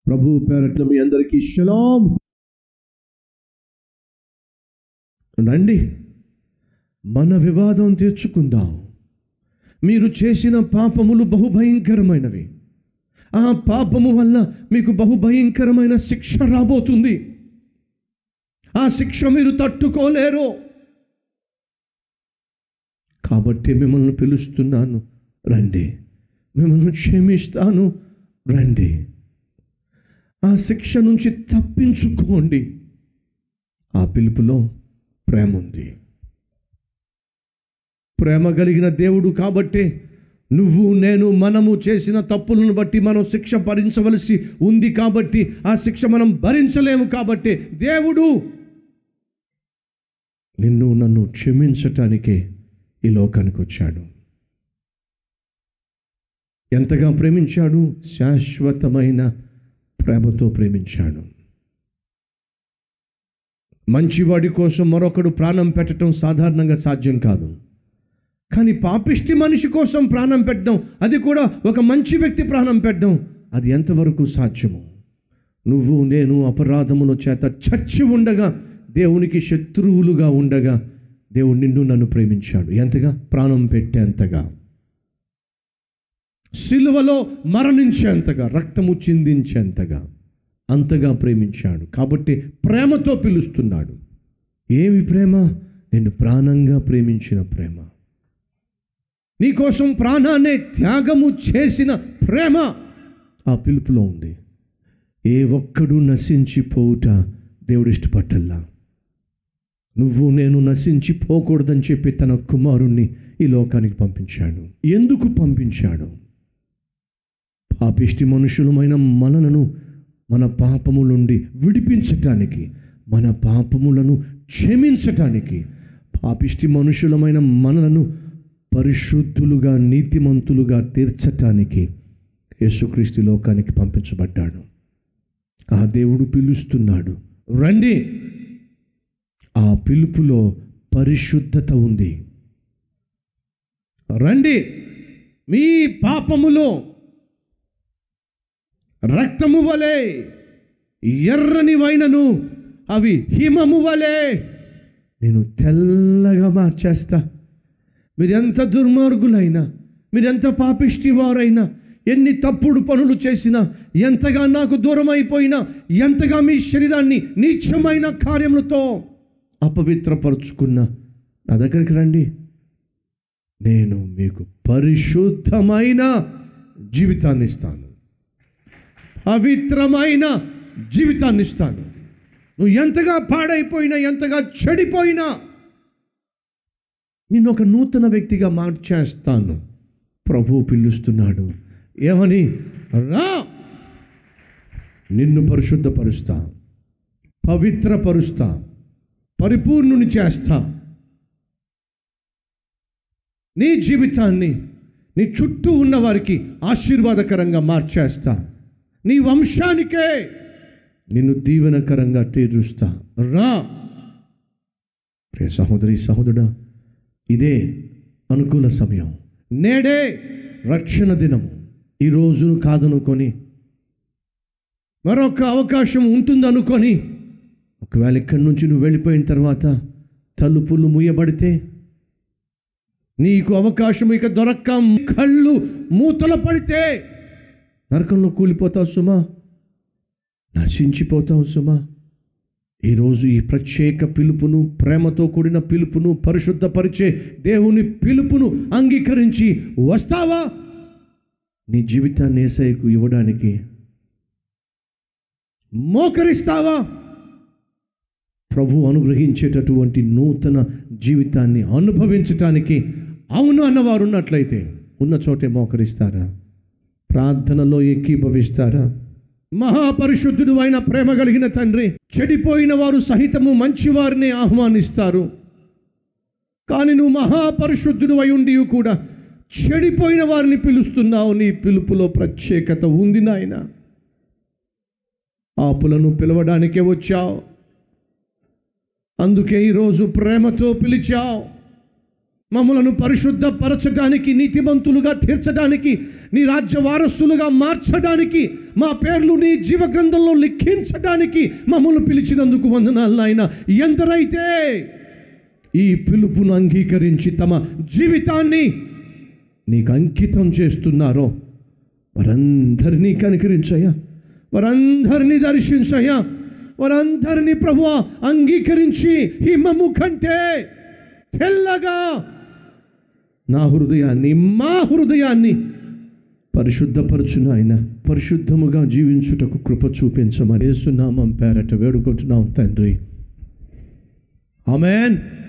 ప్రభు పేరట మీ అందరికీ షలాం. రండి, మన వివాదం తీర్చుకుందాం. మీరు చేసిన పాపములు బహుభయంకరమైనవి. ఆ పాపము వల్ల మీకు బహుభయంకరమైన శిక్ష రాబోతుంది. ఆ శిక్ష మీరు తట్టుకోలేరు. కాబట్టి మిమ్మల్ని పిలుస్తున్నాను, రండి. మిమ్మల్ని క్షమిస్తాను, రండి. ఆ శిక్ష నుంచి తప్పించుకోండి. ఆ పిలుపులో ప్రేమ ఉంది. ప్రేమ కలిగిన దేవుడు కాబట్టి నువ్వు నేను మనము చేసిన తప్పులను బట్టి మనం శిక్ష భరించవలసి ఉంది. కాబట్టి ఆ శిక్ష మనం భరించలేము. కాబట్టి దేవుడు నిన్ను నన్ను క్షమించటానికే ఈ లోకానికి వచ్చాడు. ఎంతగా ప్రేమించాడు? శాశ్వతమైన ప్రేమతో ప్రేమించాడు. మంచివాడి కోసం మరొకడు ప్రాణం పెట్టడం సాధారణంగా సాధ్యం కాదు. కానీ పాపిష్టి మనిషి కోసం ప్రాణం పెట్టడం, అది కూడా ఒక మంచి వ్యక్తి ప్రాణం పెట్టడం, అది ఎంతవరకు సాధ్యము? నువ్వు నేను అపరాధముల చేత చచ్చి ఉండగా, దేవునికి శత్రువులుగా ఉండగా దేవుడు నిన్ను నన్ను ప్రేమించాడు. ఎంతగా? ప్రాణం పెట్టేంతగా, సిలువలో మరణించేంతగా, రక్తము చిందించేంతగా, అంతగా ప్రేమించాడు. కాబట్టి ప్రేమతో పిలుస్తున్నాడు. ఏమి ప్రేమ? నిన్ను ప్రాణంగా ప్రేమించిన ప్రేమ, నీకోసం ప్రాణాన్ని త్యాగము చేసిన ప్రేమ ఆ పిలుపులో ఉంది. ఏ ఒక్కడు నశించిపోవుట దేవుడు ఇష్టపట్టల్లా. నువ్వు నేను నశించిపోకూడదని చెప్పి తన కుమారుణ్ణి ఈ లోకానికి పంపించాడు. ఎందుకు పంపించాడు? పాపిష్టి మనుషులమైన మనలను మన పాపముల నుండి విడిపించటానికి, మన పాపములను క్షమించటానికి, పాపిష్టి మనుషులమైన మనలను పరిశుద్ధులుగా నీతిమంతులుగా తీర్చటానికి యేసుక్రీస్తు లోకానికి పంపించబడ్డాడు. ఆ దేవుడు పిలుస్తున్నాడు, రండి. ఆ పిలుపులో పరిశుద్ధత ఉంది. రండి, మీ పాపములో రక్తము వలె ఎర్రని వైనను అవి హిమము వలె నేను తెల్లగా మార్చేస్తా. మీరెంత దుర్మార్గులైనా, మీరెంత పాపిష్టి వారైనా, ఎన్ని తప్పుడు పనులు చేసినా, ఎంతగా నాకు దూరం అయిపోయినా, ఎంతగా మీ శరీరాన్ని నీచమైన కార్యములతో అపవిత్రపరుచుకున్నా, నా దగ్గరికి రండి. నేను మీకు పరిశుద్ధమైన జీవితాన్ని ఇస్తాను, పవిత్రమైన జీవితాన్ని ఇస్తాను. నువ్వు ఎంతగా పాడైపోయినా, ఎంతగా చెడిపోయినా, నిన్ను ఒక నూతన వ్యక్తిగా మార్చేస్తాను. ప్రభువు పిలుస్తున్నాడు. ఏమని? రా, నిన్ను పరిశుద్ధపరుస్తా, పవిత్రపరుస్తా, పరిపూర్ణుని చేస్తా. నీ జీవితాన్ని నీ చుట్టూ ఉన్న వారికి ఆశీర్వాదకరంగా మార్చేస్తా. నీ వంశానికే నిన్ను దీవెనకరంగా తీరుస్తా. రా. ప్రియ సహోదరి సహోదరుడా, ఇదే అనుకూల సమయం. నేడే రక్షణ దినము. ఈ రోజును కాదనుకొని, మరొక అవకాశం ఉంటుందనుకొని, ఒకవేళ ఇక్కడి నుంచి నువ్వు వెళ్ళిపోయిన తర్వాత తలుపులు మూయబడితే, నీకు అవకాశం ఇక దొరక్క కళ్ళు మూతలు పడితే నరకంలో కూలిపోతావు సుమా, నశించిపోతావు సుమా. ఈరోజు ఈ ప్రత్యేక పిలుపును, ప్రేమతో కూడిన పిలుపును, పరిశుద్ధపరిచే దేవుని పిలుపును అంగీకరించి వస్తావా? నీ జీవితాన్ని యేసయ్యకు ఇవ్వడానికి మోకరిస్తావా? ప్రభు అనుగ్రహించేటటువంటి నూతన జీవితాన్ని అనుభవించటానికి అవును అన్నవారు ఉన్నట్లయితే ఉన్న చోటే మోకరిస్తారా? ప్రార్థనలో ఏకీభవిస్తారా? మహాపరిశుద్ధుడు అయిన ప్రేమ కలిగిన తండ్రి, చెడిపోయిన వారు సహితము మంచివారిని ఆహ్వానిస్తారు. కానీ నువ్వు మహాపరిశుద్ధుడు అయి ఉండి కూడా చెడిపోయిన వారిని పిలుస్తున్నావు. నీ పిలుపులో ప్రత్యేకత ఉంది నాయన. పాపులను పిలవడానికే వచ్చావు, అందుకే ఈరోజు ప్రేమతో పిలిచావు. మమ్మలను పరిశుద్ధపరచడానికి, నీతిమంతులుగా తీర్చడానికి, నీ రాజ్య వారసులుగా మార్చడానికి, మా పేర్లు నీ జీవ గ్రంథంలో లిఖించడానికి మమ్మల్ని పిలిచినందుకు వందనాలు నాయన. ఎందరైతే ఈ పిలుపును అంగీకరించి తమ జీవితాన్ని నీకు అంకితం చేస్తున్నారో వారందరినీ కనికరించయ్యా, వారందరినీ దర్శించయ్యా, వారందరినీ ప్రభువా అంగీకరించి హిమము కంటే తెల్లగా నా హృదయాన్ని, మా హృదయాన్ని పరిశుద్ధపరచు నాయన. పరిశుద్ధముగా జీవించుటకు కృప చూపించమని యేసు నామం పేరట వేడుకుంటున్నాం తండ్రి. ఆమేన్.